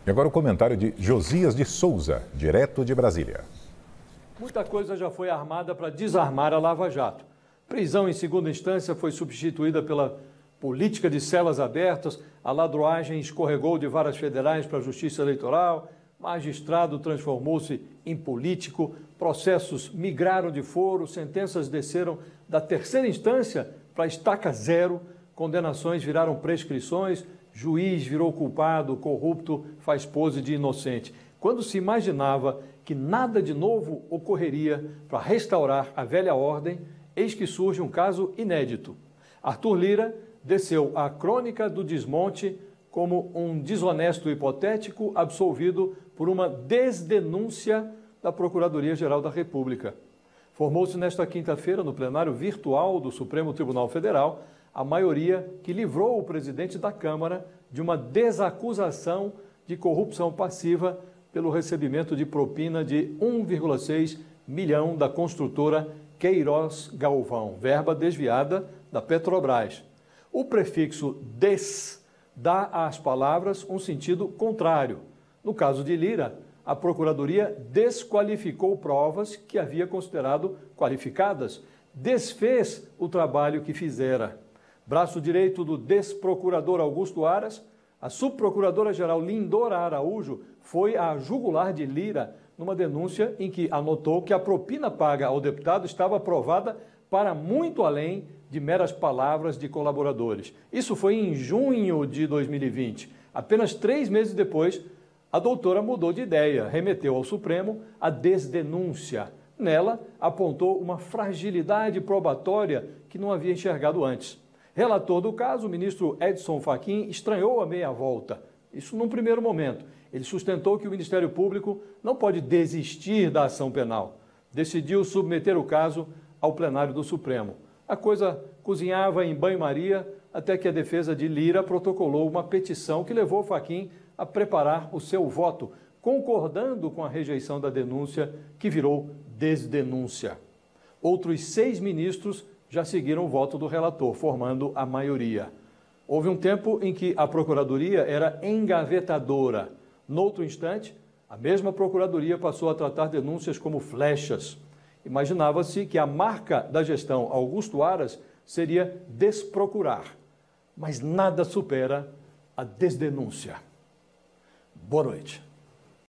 E agora o comentário de Josias de Souza, direto de Brasília. Muita coisa já foi armada para desarmar a Lava Jato. Prisão em segunda instância foi substituída pela política de celas abertas, a ladroagem escorregou de varas federais para a Justiça Eleitoral, magistrado transformou-se em político, processos migraram de foro, sentenças desceram da terceira instância para a estaca zero, condenações viraram prescrições, juiz virou culpado, corrupto faz pose de inocente. Quando se imaginava que nada de novo ocorreria para restaurar a velha ordem, eis que surge um caso inédito. Arthur Lira desceu à crônica do desmonte como um desonesto hipotético absolvido por uma desdenúncia da Procuradoria-Geral da República. Formou-se nesta quinta-feira, no plenário virtual do Supremo Tribunal Federal, a maioria que livrou o presidente da Câmara de uma desacusação de corrupção passiva pelo recebimento de propina de 1,6 milhão da construtora Queiroz Galvão, verba desviada da Petrobras. O prefixo des dá às palavras um sentido contrário. No caso de Lira, a Procuradoria desqualificou provas que havia considerado qualificadas, desfez o trabalho que fizera. Braço direito do desprocurador Augusto Aras, a subprocuradora-geral Lindora Araújo foi à jugular de Lira numa denúncia em que anotou que a propina paga ao deputado estava aprovada para muito além de meras palavras de colaboradores. Isso foi em junho de 2020. Apenas 3 meses depois, a doutora mudou de ideia, remeteu ao Supremo a desdenúncia. Nela, apontou uma fragilidade probatória que não havia enxergado antes. Relator do caso, o ministro Edson Fachin estranhou a meia-volta. Isso num primeiro momento. Ele sustentou que o Ministério Público não pode desistir da ação penal. Decidiu submeter o caso ao plenário do Supremo. A coisa cozinhava em banho-maria até que a defesa de Lira protocolou uma petição que levou Fachin a preparar o seu voto, concordando com a rejeição da denúncia, que virou desdenúncia. Outros 6 ministros já seguiram o voto do relator, formando a maioria. Houve um tempo em que a Procuradoria era engavetadora. Noutro instante, a mesma Procuradoria passou a tratar denúncias como flechas. Imaginava-se que a marca da gestão Augusto Aras seria desprocurar, mas nada supera a desdenúncia. Boa noite.